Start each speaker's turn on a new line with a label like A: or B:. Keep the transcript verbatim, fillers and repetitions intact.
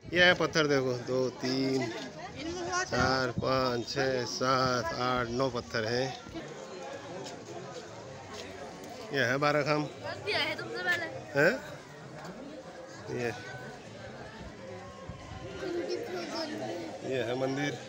A: ये है पत्थर, देखो दो तीन चार पाँच छः सात आठ नौ पत्थर हैं। ये है बारह खाम है। ये ये है मंदिर।